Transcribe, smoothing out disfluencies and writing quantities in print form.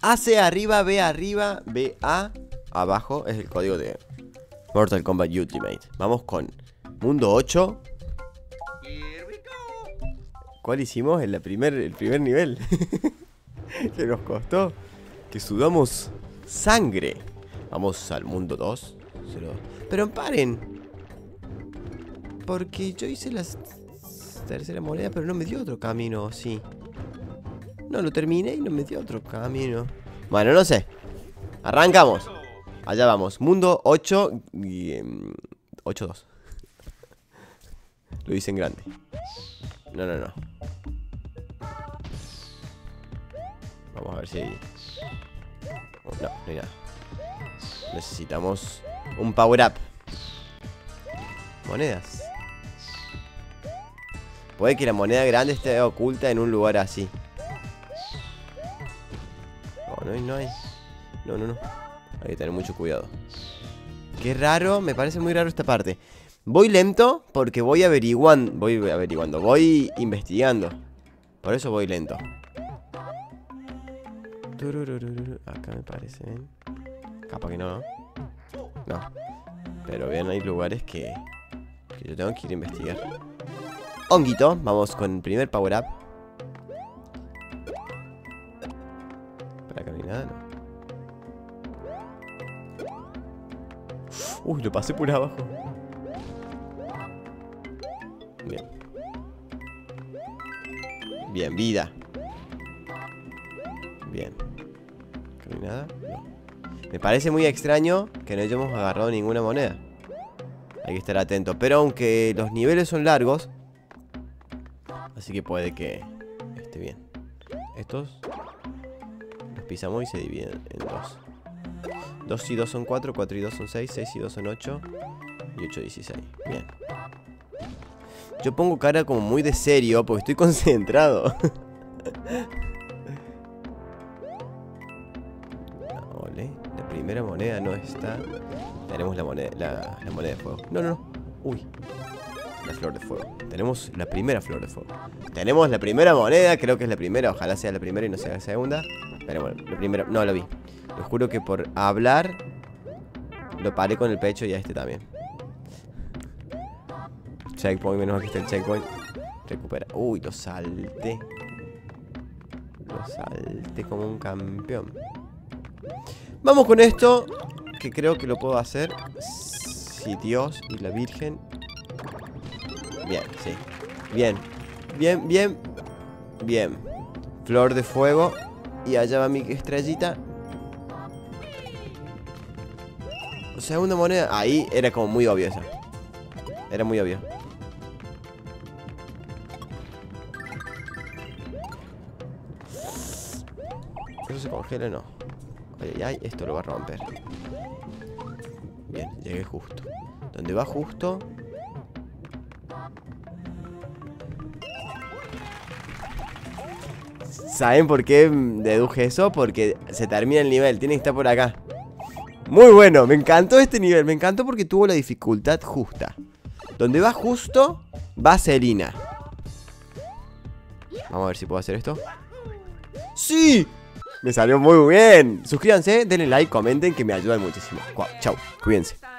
AC arriba, B arriba, BA abajo. Es el código de Mortal Kombat Ultimate. Vamos con mundo 8. ¿Cuál hicimos? El primer nivel. Que nos costó. Que sudamos sangre. Vamos al mundo 2. Pero paren. Porque yo hice la tercera moneda, pero no me dio otro camino, sí. No, lo terminé y no me dio otro camino. Bueno, no sé. Arrancamos. Allá vamos. Mundo 8 y 8-2. Lo hice en grande. No. Vamos a ver si hay... No hay nada. Necesitamos un power up. Monedas. Puede que la moneda grande esté oculta en un lugar así. No hay. No. Hay que tener mucho cuidado. Qué raro, me parece muy raro esta parte. Voy lento porque voy averiguando. Voy investigando. Por eso voy lento. Acá me parece, ¿ven? Capaz que no. No. Pero vean, hay lugares que yo tengo que ir a investigar. Honguito, vamos con el primer power up. Para acá no hay nada, no. Uy, lo pasé por abajo. Bien. Bien, vida. Bien. ¿Acá no hay nada? No. Me parece muy extraño que no hayamos agarrado ninguna moneda. Hay que estar atento. Pero aunque los niveles son largos, así que puede que esté bien. Estos los pisamos y se dividen en dos. 2 y 2 son 4, 4 y 2 son 6, 6 y 2 son 8 y 8 16. Bien. Yo pongo cara como muy de serio porque estoy concentrado. Ole, la primera moneda no está. Tenemos la moneda, la moneda de fuego. No. Uy. La flor de fuego. Tenemos la primera flor de fuego. Tenemos la primera moneda, creo que es la primera. Ojalá sea la primera y no sea la segunda. Pero bueno, la primera, no lo vi. Les juro que por hablar lo paré con el pecho y a este también. Checkpoint, menos mal que está el checkpoint. Recupera. Uy, lo salté. Lo salté como un campeón. Vamos con esto, que creo que lo puedo hacer. Si Dios y la Virgen. Bien, sí. Bien. Flor de fuego. Y allá va mi estrellita. Segunda moneda. Ahí era como muy obvio esa. Era muy obvio. ¿Eso se congela? No. Ay, esto lo va a romper. Bien, llegué justo. Donde va justo. ¿Saben por qué deduje eso? Porque se termina el nivel. Tiene que estar por acá. Muy bueno, me encantó este nivel. Me encantó porque tuvo la dificultad justa. Donde va justo, va Selina. Vamos a ver si puedo hacer esto. ¡Sí! Me salió muy bien. Suscríbanse, denle like, comenten, que me ayudan muchísimo. Chau, cuídense.